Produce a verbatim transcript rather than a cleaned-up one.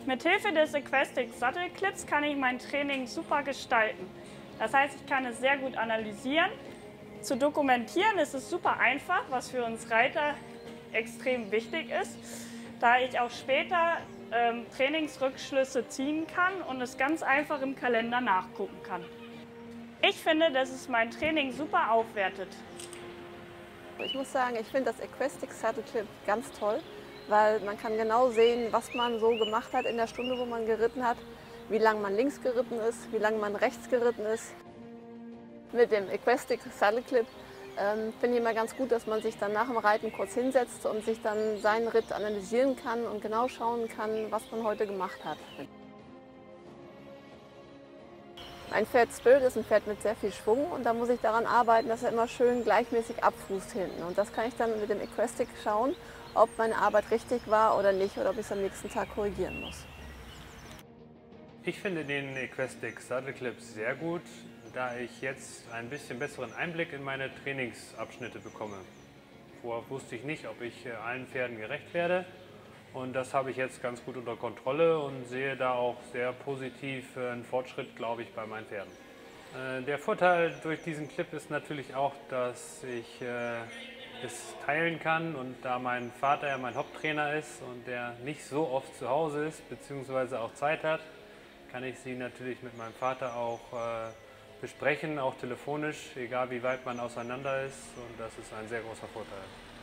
Mithilfe des Equestic Sattelclips kann ich mein Training super gestalten. Das heißt, ich kann es sehr gut analysieren. Zu dokumentieren ist es super einfach, was für uns Reiter extrem wichtig ist, da ich auch später ähm, Trainingsrückschlüsse ziehen kann und es ganz einfach im Kalender nachgucken kann. Ich finde, dass es mein Training super aufwertet. Ich muss sagen, ich finde das Equestic Sattelclip ganz toll, weil man kann genau sehen, was man so gemacht hat in der Stunde, wo man geritten hat, wie lange man links geritten ist, wie lange man rechts geritten ist. Mit dem Equestic Sattelclip ähm, finde ich immer ganz gut, dass man sich dann nach dem Reiten kurz hinsetzt und sich dann seinen Ritt analysieren kann und genau schauen kann, was man heute gemacht hat. Ein Pferd Spirit ist ein Pferd mit sehr viel Schwung und da muss ich daran arbeiten, dass er immer schön gleichmäßig abfußt hinten. Und das kann ich dann mit dem Equestic schauen, ob meine Arbeit richtig war oder nicht oder ob ich es am nächsten Tag korrigieren muss. Ich finde den Equestic Sattelclip sehr gut, da ich jetzt ein bisschen besseren Einblick in meine Trainingsabschnitte bekomme. Vorher wusste ich nicht, ob ich allen Pferden gerecht werde. Und das habe ich jetzt ganz gut unter Kontrolle und sehe da auch sehr positiv einen Fortschritt, glaube ich, bei meinen Pferden. Der Vorteil durch diesen Clip ist natürlich auch, dass ich es teilen kann und da mein Vater ja mein Haupttrainer ist und der nicht so oft zu Hause ist, beziehungsweise auch Zeit hat, kann ich sie natürlich mit meinem Vater auch besprechen, auch telefonisch, egal wie weit man auseinander ist, und das ist ein sehr großer Vorteil.